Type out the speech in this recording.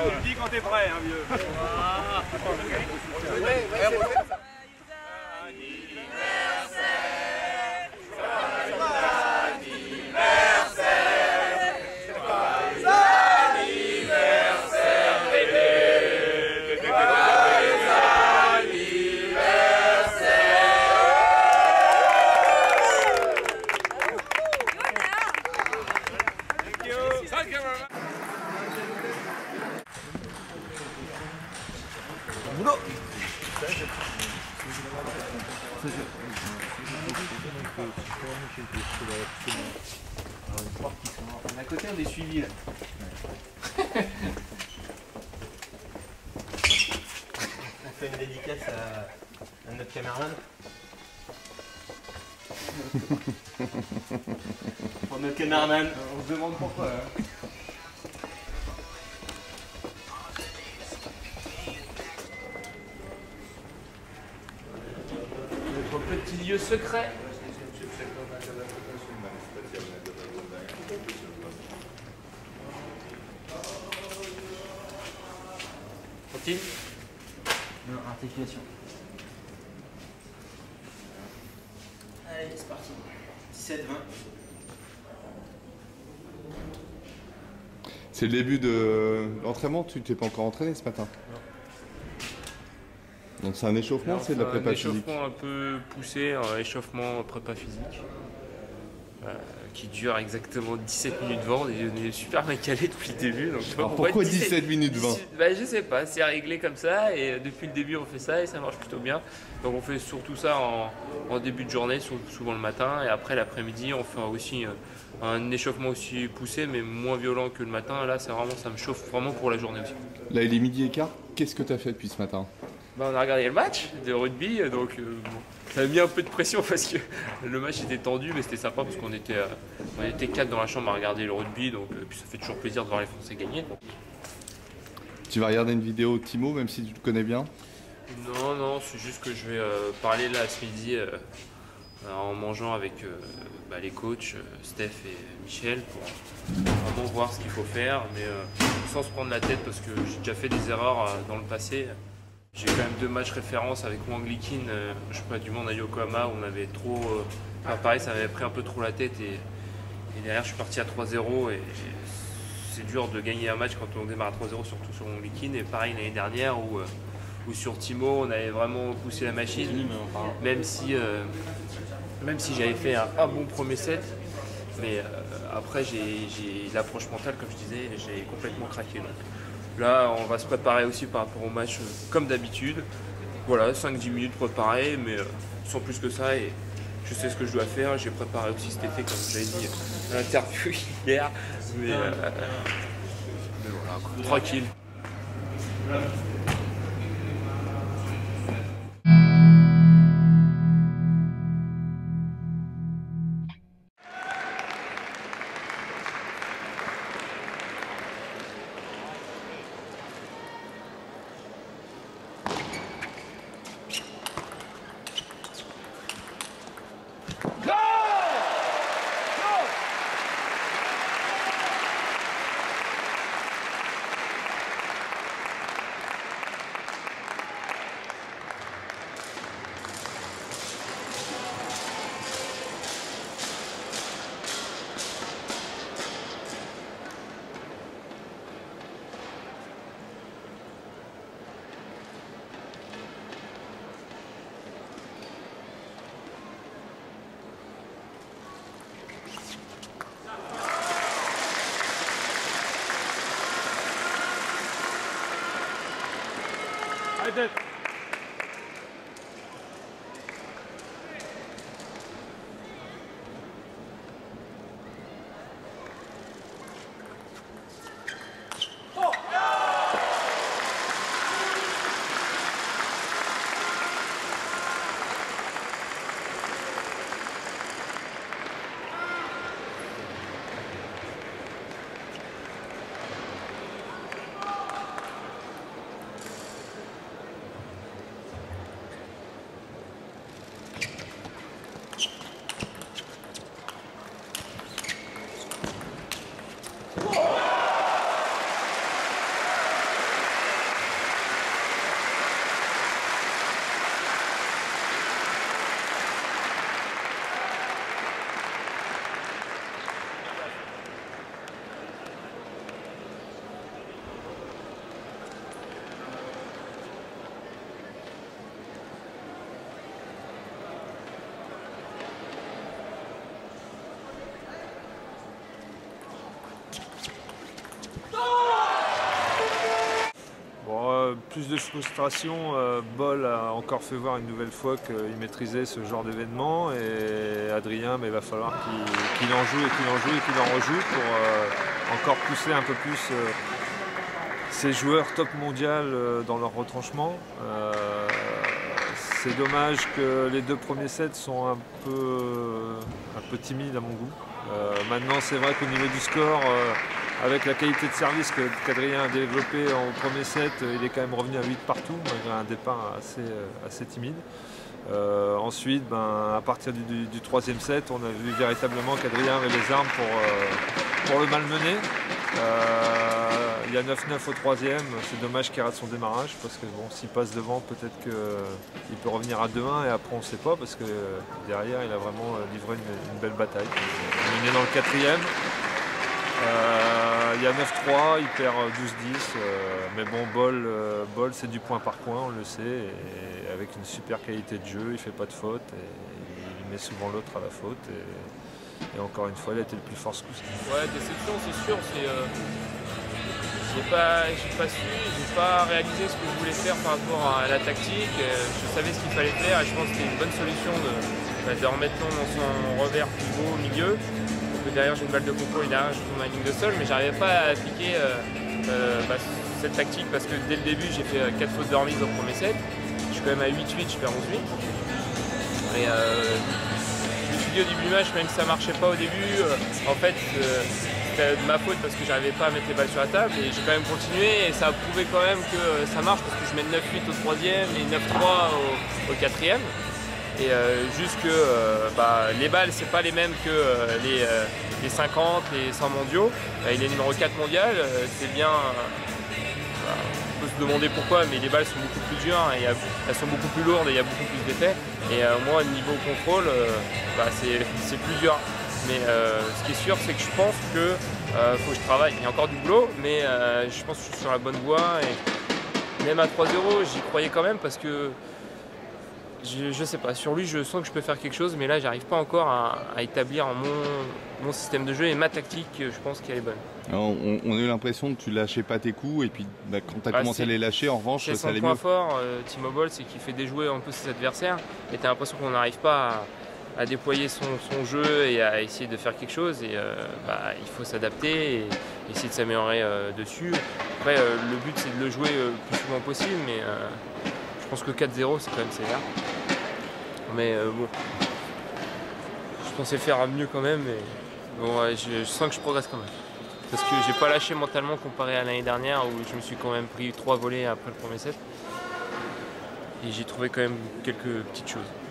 Tu me dis quand t'es prêt, hein, vieux. À côté, on est suivi là. On fait une dédicace à notre caméraman. Pour notre caméraman. On se demande pourquoi. Hein. Notre petit lieu secret. Continue. Non, articulation. Allez, c'est parti. 17-20. C'est le début de l'entraînement, tu t'es pas encore entraîné ce matin? Non. Donc c'est un échauffement, c'est de la prépa physique? Un échauffement un peu poussé, un échauffement prépa physique. Qui dure exactement 17 minutes 20. On est super mal calé depuis le début. Donc alors pourquoi 17 minutes 20? Bah, je sais pas, c'est réglé comme ça et depuis le début on fait ça et ça marche plutôt bien. Donc on fait surtout ça en début de journée, souvent le matin, et après l'après-midi on fait aussi un échauffement aussi poussé mais moins violent que le matin. Là c'est vraiment, ça me chauffe vraiment pour la journée aussi. Là il est midi et quart, qu'est-ce que tu as fait depuis ce matin? Bah, on a regardé le match de rugby, donc bon, ça a mis un peu de pression parce que le match était tendu, mais c'était sympa parce qu'on était 4 dans la chambre à regarder le rugby, donc puis ça fait toujours plaisir de voir les Français gagner. Tu vas regarder une vidéo de Timo, même si tu le connais bien? Non, c'est juste que je vais parler là ce midi en mangeant avec les coachs Steph et Michel pour vraiment voir ce qu'il faut faire, mais sans se prendre la tête parce que j'ai déjà fait des erreurs dans le passé. J'ai quand même 2 matchs références avec Wang Likin, championnat du monde à Yokohama, où on avait trop. Pareil, ça m'avait pris un peu trop la tête et derrière je suis parti à 3-0 et c'est dur de gagner un match quand on démarre à 3-0, surtout sur Wang Likin. Et pareil l'année dernière où sur Timo on avait vraiment poussé la machine, même si j'avais fait un bon premier set. Mais après j'ai l'approche mentale, comme je disais, j'ai complètement craqué. Donc. Là, on va se préparer aussi par rapport au match comme d'habitude. Voilà, 5-10 minutes préparées, mais sans plus que ça. Et je sais ce que je dois faire. J'ai préparé aussi cet été, comme j'avais dit, à l'interview hier. Mais voilà, tranquille. Haydi. plus de frustration, Bol a encore fait voir une nouvelle fois qu'il maîtrisait ce genre d'événement et Adrien, mais il va falloir qu'il en joue et qu'il en joue et qu'il en rejoue pour encore pousser un peu plus ces joueurs top mondial dans leur retranchement. C'est dommage que les 2 premiers sets sont un peu timides à mon goût. Maintenant, c'est vrai qu'au niveau du score, avec la qualité de service qu'Adrien a développé au premier set, il est quand même revenu à 8 partout, malgré un départ assez timide. Ensuite, à partir du 3e set, on a vu véritablement qu'Adrien avait les armes pour le malmener. Il y a 9-9 au 3e, c'est dommage qu'il rate son démarrage parce que bon, s'il passe devant, peut-être qu'il peut revenir à 2-1 et après on ne sait pas parce que derrière il a vraiment livré une belle bataille. Il est dans le 4e, il y a 9-3, il perd 12-10, mais bon, Bol c'est du point par point, on le sait, et avec une super qualité de jeu, il ne fait pas de faute et il met souvent l'autre à la faute. Et encore une fois, il a été le plus fort ce coup-ci. Ouais, déception, c'est sûr. J'ai pas su, j'ai pas réalisé ce que je voulais faire par rapport à la tactique. Je savais ce qu'il fallait faire et je pense que c'était une bonne solution de remettre dans son revers pivot au milieu. Donc derrière j'ai une balle de contrôle et derrière je trouve ma ligne de sol, mais j'arrivais pas à appliquer cette tactique parce que dès le début j'ai fait 4 fautes de remise au premier set. Je suis quand même à 8-8, je perds 11-8. Et je me suis dit au début du match, même si ça marchait pas au début, en fait c'était de ma faute parce que j'arrivais pas à mettre les balles sur la table et j'ai quand même continué et ça a prouvé quand même que ça marche parce que je mets 9-8 au 3e et 9-3 au 4e. Et juste que les balles c'est pas les mêmes que les 50, les 100 mondiaux. Il est numéro 4 mondial, c'est bien. On peut se demander pourquoi, mais les balles sont beaucoup plus dures et elles sont beaucoup plus lourdes et il y a beaucoup plus d'effets. Et moi, niveau contrôle, c'est plus dur. Mais ce qui est sûr, c'est que je pense que faut que je travaille. Il y a encore du boulot, mais je pense que je suis sur la bonne voie. Et même à 3-0, j'y croyais quand même parce que je sais pas, sur lui je sens que je peux faire quelque chose, mais là j'arrive pas encore à établir mon système de jeu et ma tactique, je pense qu'elle est bonne. Alors, on a eu l'impression que tu lâchais pas tes coups et puis quand tu as commencé à les lâcher, en revanche, ça allait mieux. Son point fort, Timo Boll, c'est qu'il fait déjouer un peu ses adversaires et tu as l'impression qu'on n'arrive pas à déployer son jeu et à essayer de faire quelque chose et il faut s'adapter et essayer de s'améliorer dessus. Après le but c'est de le jouer le plus souvent possible, mais je pense que 4-0 c'est quand même sévère. Mais bon, je pensais faire mieux quand même, mais bon, je sens que je progresse quand même. Parce que j'ai pas lâché mentalement comparé à l'année dernière où je me suis quand même pris 3 volets après le premier set. Et j'ai trouvé quand même quelques petites choses.